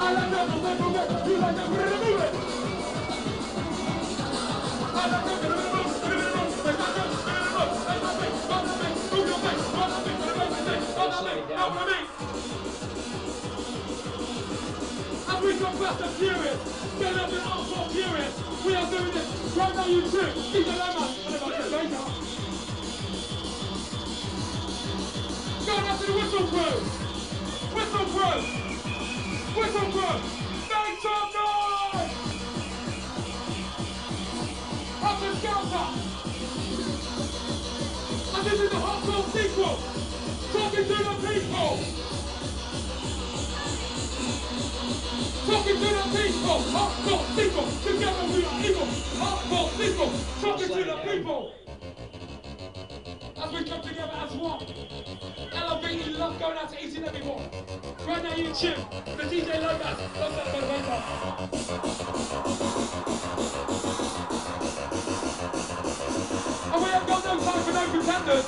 As we come fast and furious, get up and up more furious. We are doing this right now, you too. Keep the lemma. Go back to the whistle crew. Whistle crew. Whistle crew. Make some noise. Helter Skelter. And this is the hardcore sequel. Talking to the people. Talking to the people, hardcore people, together we are equal. Hardcore people, talking to the people. As we come together as one. Elevating love going out to each and every one. Right now you tune, the DJ Logos, love that motivator. And we have got no time for no pretenders.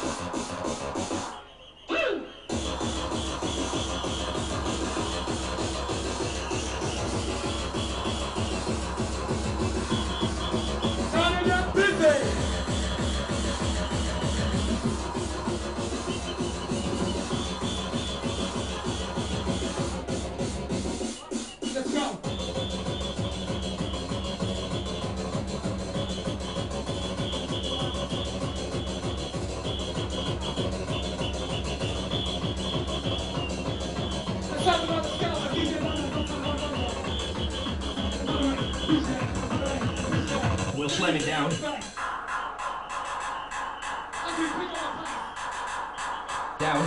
We'll slam it down. Down.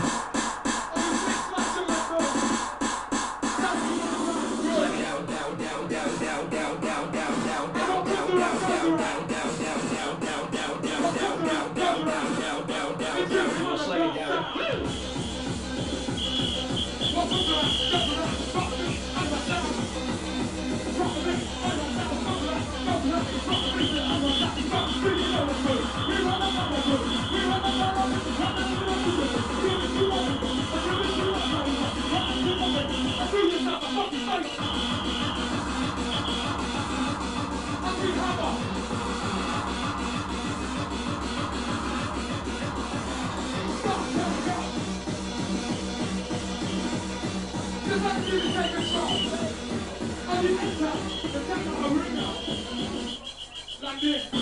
Like this.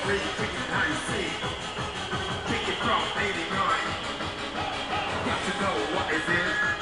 really quick how you see. Take it from 89. Got to know what is it.